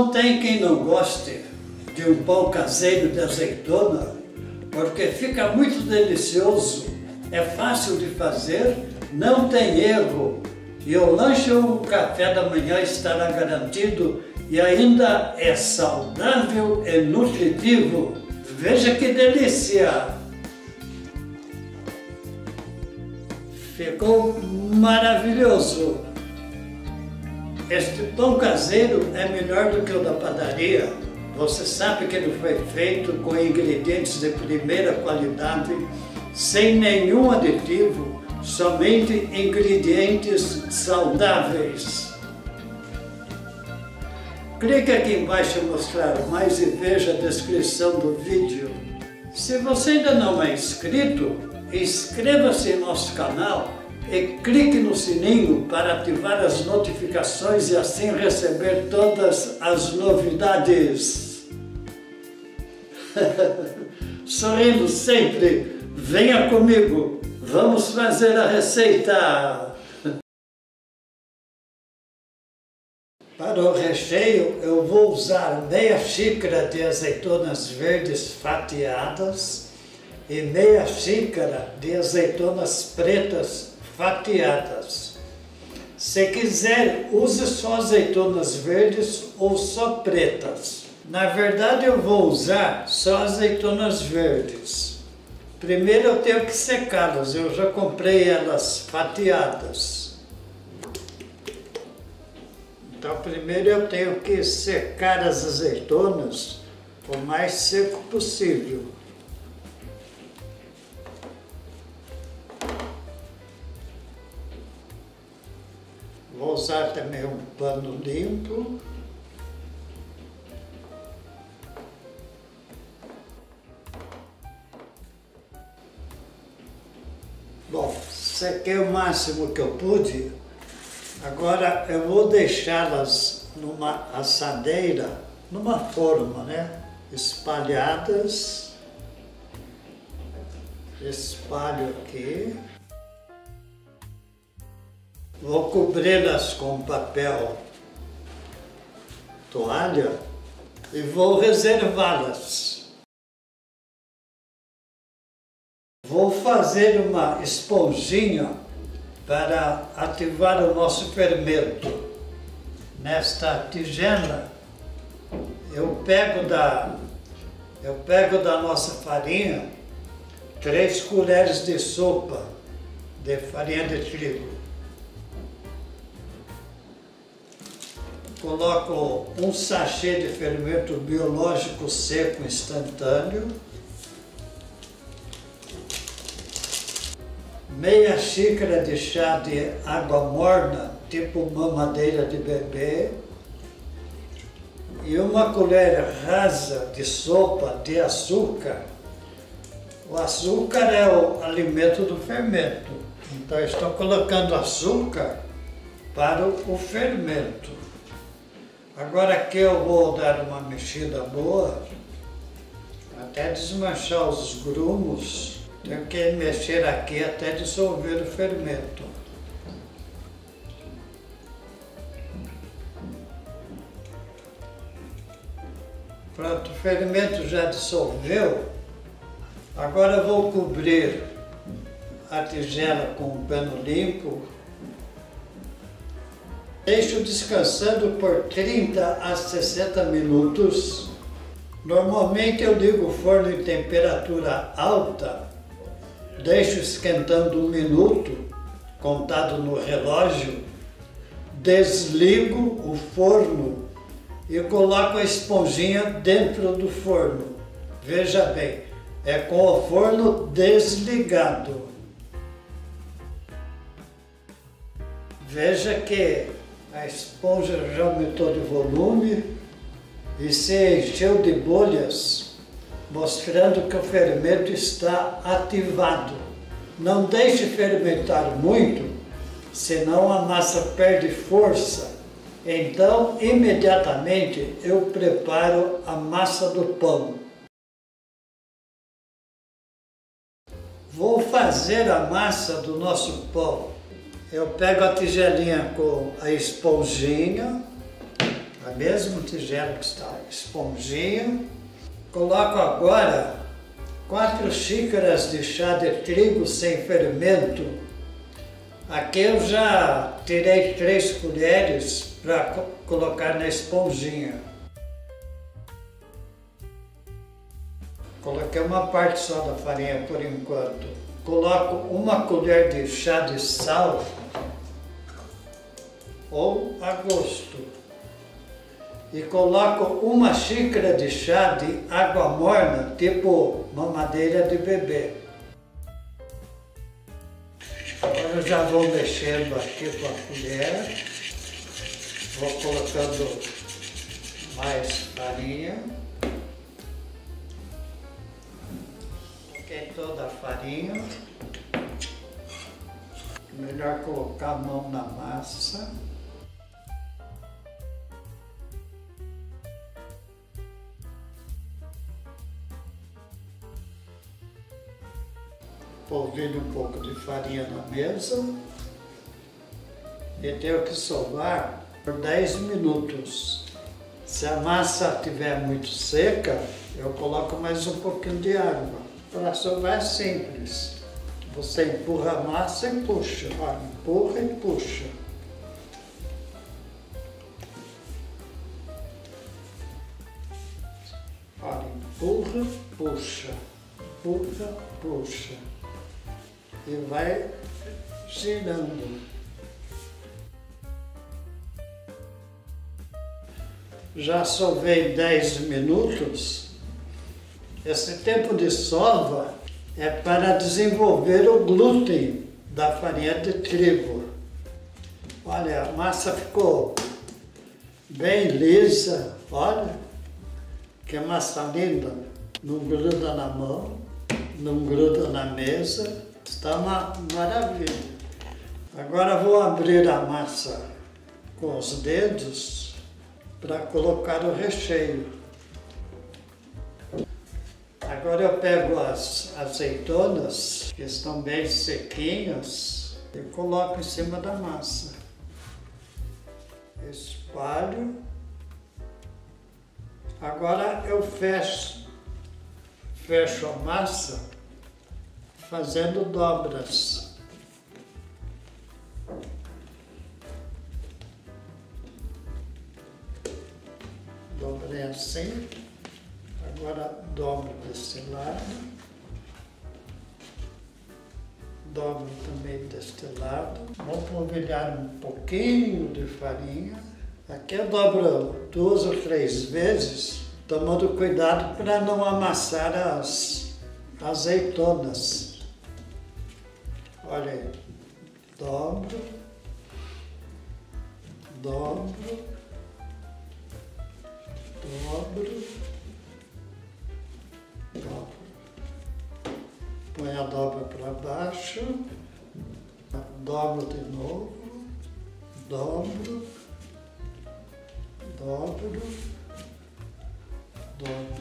Não tem quem não goste de um pão caseiro de azeitona, porque fica muito delicioso, é fácil de fazer, não tem erro. E o lanche ou o café da manhã estará garantido e ainda é saudável e nutritivo. Veja que delícia! Ficou maravilhoso! Este pão caseiro é melhor do que o da padaria. Você sabe que ele foi feito com ingredientes de primeira qualidade, sem nenhum aditivo, somente ingredientes saudáveis. Clique aqui embaixo em mostrar mais e veja a descrição do vídeo. Se você ainda não é inscrito, inscreva-se em nosso canal e clique no sininho para ativar as notificações e assim receber todas as novidades. Sorrindo sempre, venha comigo, vamos fazer a receita. Para o recheio eu vou usar meia xícara de azeitonas verdes fatiadas e meia xícara de azeitonas pretas fatiadas. Se quiser, use só azeitonas verdes ou só pretas. Na verdade eu vou usar só azeitonas verdes. Primeiro eu tenho que secá-las, eu já comprei elas fatiadas. Então primeiro eu tenho que secar as azeitonas o mais seco possível. Vou usar também um pano limpo. Bom, sequei o máximo que eu pude. Agora eu vou deixá-las numa assadeira, numa forma, né? Espalhadas. Espalho aqui. Vou cobri-las com papel toalha e vou reservá-las. Vou fazer uma esponjinha para ativar o nosso fermento. Nesta tigela eu pego da nossa farinha 3 colheres de sopa de farinha de trigo. Coloco um sachê de fermento biológico seco instantâneo, meia xícara de chá de água morna, tipo mamadeira de bebê, e uma colher rasa de sopa de açúcar. O açúcar é o alimento do fermento, então estou colocando açúcar para o fermento. Agora aqui eu vou dar uma mexida boa, até desmanchar os grumos. Tenho que mexer aqui até dissolver o fermento. Pronto, o fermento já dissolveu. Agora eu vou cobrir a tigela com um pano limpo. Deixo descansando por 30 a 60 minutos. Normalmente eu ligo o forno em temperatura alta, deixo esquentando 1 minuto, contado no relógio, desligo o forno e coloco a esponjinha dentro do forno. Veja bem, é com o forno desligado. Veja que a esponja já aumentou de volume e se encheu de bolhas, mostrando que o fermento está ativado. Não deixe fermentar muito, senão a massa perde força. Então, imediatamente, eu preparo a massa do pão. Vou fazer a massa do nosso pão. Eu pego a tigelinha com a esponjinha, a mesma tigela que está a esponjinha. Coloco agora 4 xícaras de chá de trigo sem fermento. Aqui eu já tirei 3 colheres para colocar na esponjinha. Coloquei uma parte só da farinha por enquanto. Coloco 1 colher de chá de sal ou a gosto. E coloco 1 xícara de chá de água morna, tipo mamadeira de bebê. Agora eu já vou mexendo aqui com a colher. Vou colocando mais farinha. Coloquei toda a farinha. Melhor colocar a mão na massa. Polvilho um pouco de farinha na mesa e tenho que sovar por 10 minutos. Se a massa estiver muito seca, eu coloco mais um pouquinho de água. Para sovar é simples. Você empurra a massa e puxa. Olha, empurra e puxa. Olha, empurra, puxa. Empurra, puxa. E vai girando. Já sovei 10 minutos. Esse tempo de sova é para desenvolver o glúten da farinha de trigo. Olha, a massa ficou bem lisa. Olha, que massa linda. Não gruda na mão, não gruda na mesa. Está uma maravilha. Agora vou abrir a massa com os dedos para colocar o recheio. Agora eu pego as azeitonas, que estão bem sequinhas, e coloco em cima da massa. Espalho. Agora eu fecho a massa fazendo dobras. Dobrei assim. Agora dobro desse lado. Dobro também deste lado. Vou polvilhar um pouquinho de farinha. Aqui eu dobro 2 ou 3 vezes, tomando cuidado para não amassar as azeitonas. Olha aí, dobro, dobro, dobro, dobro. Põe a dobra para baixo, dobro de novo, dobro, dobro, dobro.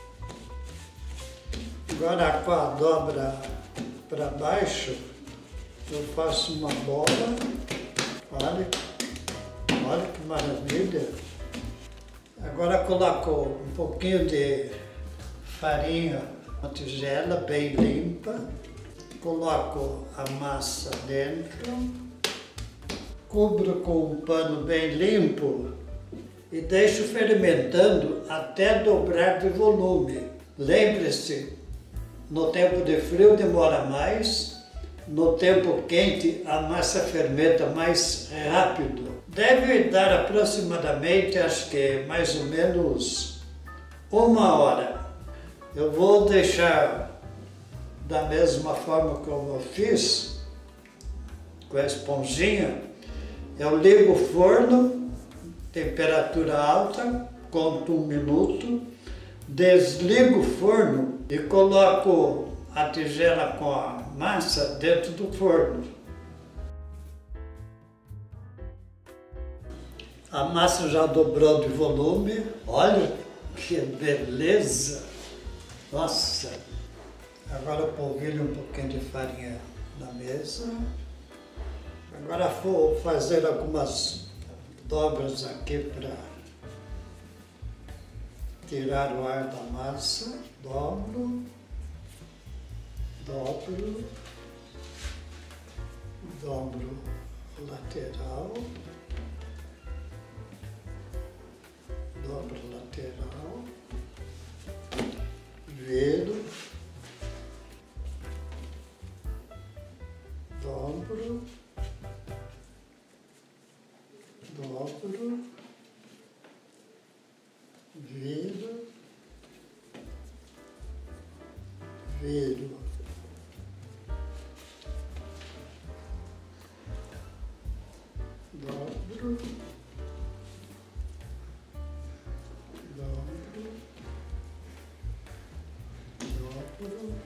Agora com a dobra para baixo, eu faço uma bola. Olha, olha que maravilha. Agora coloco um pouquinho de farinha, uma tigela bem limpa. Coloco a massa dentro. Cubro com um pano bem limpo e deixo fermentando até dobrar de volume. Lembre-se, no tempo de frio demora mais, no tempo quente a massa fermenta mais rápido. Deve dar aproximadamente, acho que mais ou menos 1 hora. Eu vou deixar da mesma forma como eu fiz, com a esponjinha. Eu ligo o forno, temperatura alta, conto 1 minuto, desligo o forno e coloco a tigela com a massa dentro do forno. A massa já dobrou de volume. Olha que beleza! Nossa! Agora eu polvilho um pouquinho de farinha na mesa. Agora vou fazer algumas dobras aqui para tirar o ar da massa, dobro, dobro, dobro o lateral, dobro o lateral, viro, dobro, dobro, viro, viro, dobro, dobro, dobro,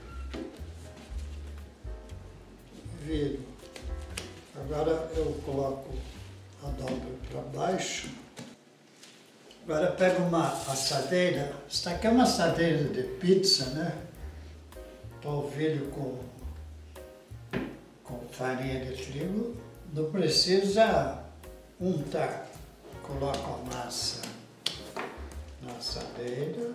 viro. Agora eu coloco a dobra para baixo. Agora pego uma assadeira. Esta aqui é uma assadeira de pizza, né? Polvilho com farinha de trigo. Não precisa untar. Coloco a massa na assadeira.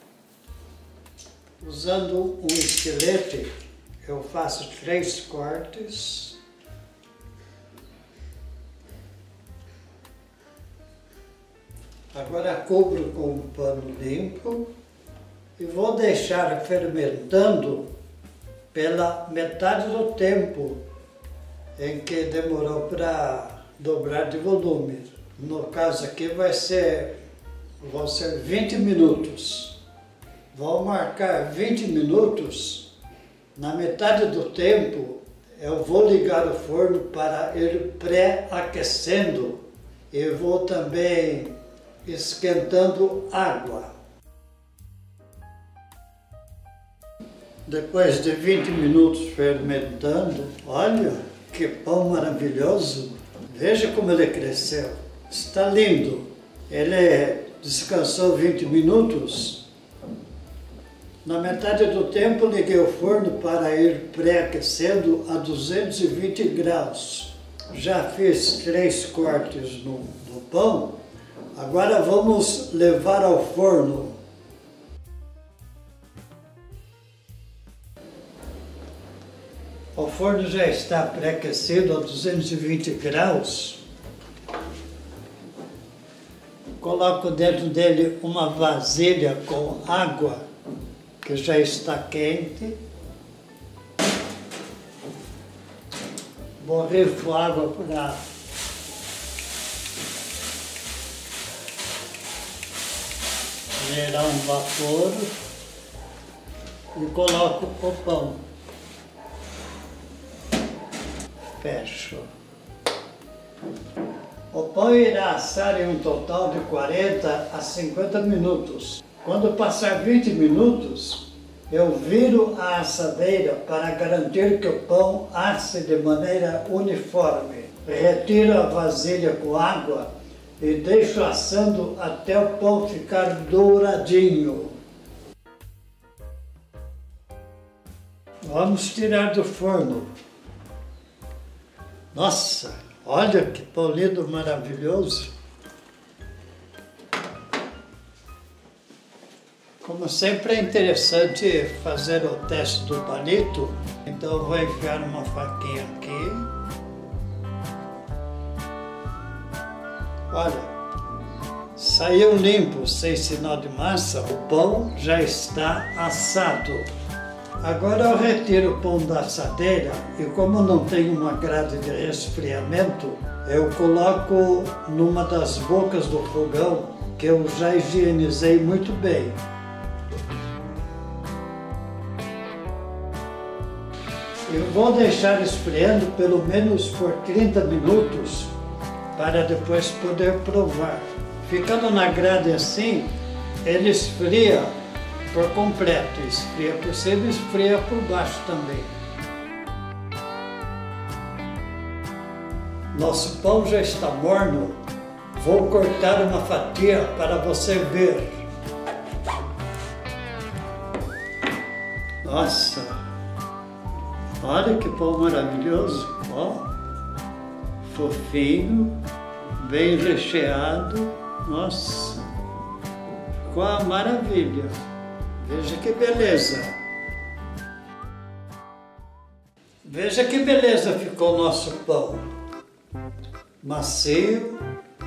Usando um estilete, eu faço 3 cortes. Agora cubro com um pano limpo e vou deixar fermentando pela metade do tempo em que demorou para dobrar de volume. No caso aqui vão ser 20 minutos. Vou marcar 20 minutos. Na metade do tempo eu vou ligar o forno para ir pré-aquecendo e vou também esquentando água. Depois de 20 minutos fermentando, olha que pão maravilhoso! Veja como ele cresceu. Está lindo. Ele descansou 20 minutos. Na metade do tempo liguei o forno para ir pré-aquecendo a 220 graus. Já fiz 3 cortes no pão. Agora vamos levar ao forno. O forno já está pré-aquecido a 220 graus. Coloco dentro dele uma vasilha com água, que já está quente. Borrifo água para gerar um vapor e coloco o pão. Fecho. O pão irá assar em um total de 40 a 50 minutos. Quando passar 20 minutos, eu viro a assadeira para garantir que o pão asse de maneira uniforme. Retiro a vasilha com água e deixo assando até o pão ficar douradinho. Vamos tirar do forno. Nossa, olha que pão lindo, maravilhoso. Como sempre é interessante fazer o teste do palito. Então eu vou enfiar uma faquinha aqui. Olha, saiu limpo, sem sinal de massa, o pão já está assado. Agora eu retiro o pão da assadeira e como não tem uma grade de resfriamento, eu coloco numa das bocas do fogão que eu já higienizei muito bem. Eu vou deixar esfriando pelo menos por 30 minutos para depois poder provar. Ficando na grade assim, ele esfria por completo, esfria por cima e esfria por baixo também. Nosso pão já está morno, vou cortar uma fatia para você ver. Nossa, olha que pão maravilhoso, ó, fofinho, bem recheado, nossa. ficou uma maravilha. Veja que beleza. Veja que beleza ficou o nosso pão. Macio,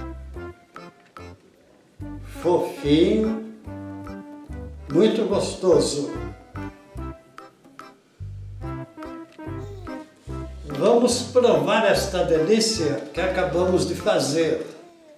fofinho, muito gostoso. Vamos provar esta delícia que acabamos de fazer.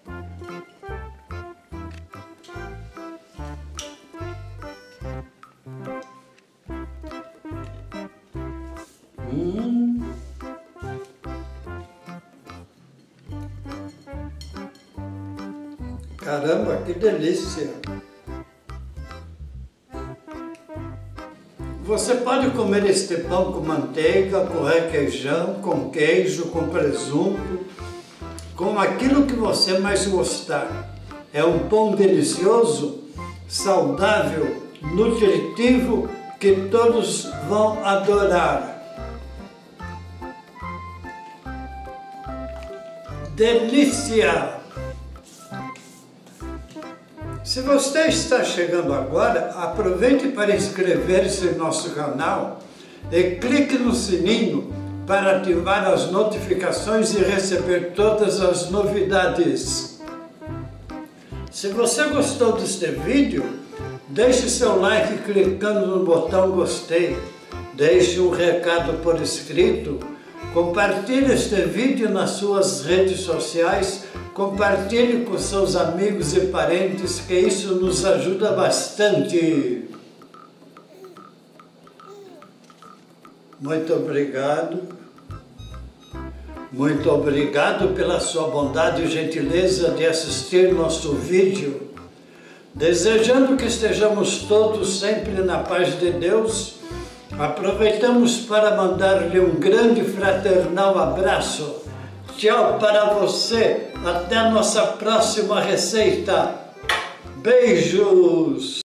Caramba, que delícia! Você pode comer este pão com manteiga, com requeijão, com queijo, com presunto, com aquilo que você mais gostar. É um pão delicioso, saudável, nutritivo, que todos vão adorar. Delícia! Se você está chegando agora, aproveite para inscrever-se no nosso canal e clique no sininho para ativar as notificações e receber todas as novidades. Se você gostou deste vídeo, deixe seu like clicando no botão gostei, deixe um recado por escrito, compartilhe este vídeo nas suas redes sociais, compartilhe com seus amigos e parentes, que isso nos ajuda bastante. Muito obrigado. Muito obrigado pela sua bondade e gentileza de assistir nosso vídeo. Desejando que estejamos todos sempre na paz de Deus, aproveitamos para mandar-lhe um grande fraternal abraço. Tchau para você, até a nossa próxima receita. Beijos!